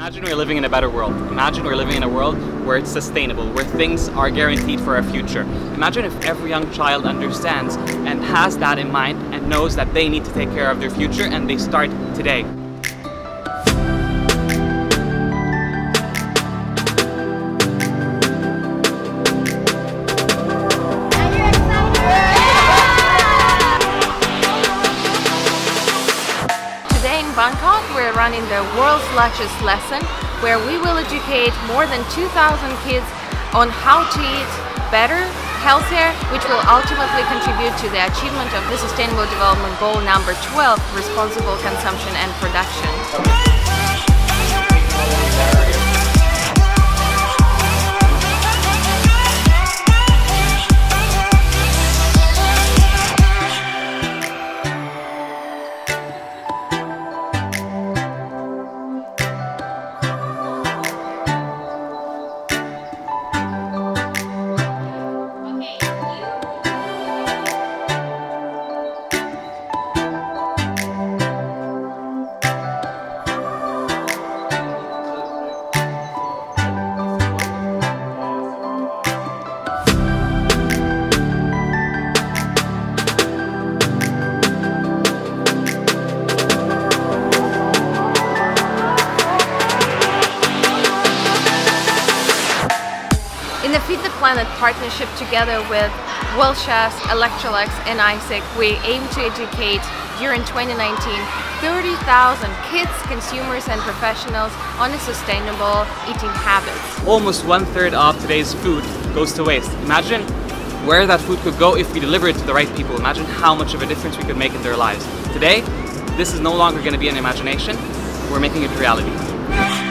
Imagine we're living in a better world. Imagine we're living in a world where it's sustainable, where things are guaranteed for our future. Imagine if every young child understands and has that in mind and knows that they need to take care of their future and they start today. Bangkok, we're running the world's largest lesson where we will educate more than 2,000 kids on how to eat better, healthier, which will ultimately contribute to the achievement of the Sustainable Development Goal number 12, responsible consumption and production. In the Feed the Planet partnership together with Worldchefs, Electrolux and AIESEC, we aim to educate during 2019 30,000 kids, consumers and professionals on a sustainable eating habits. Almost 1/3 of today's food goes to waste. Imagine where that food could go if we deliver it to the right people. Imagine how much of a difference we could make in their lives. Today, this is no longer going to be an imagination, we're making it reality.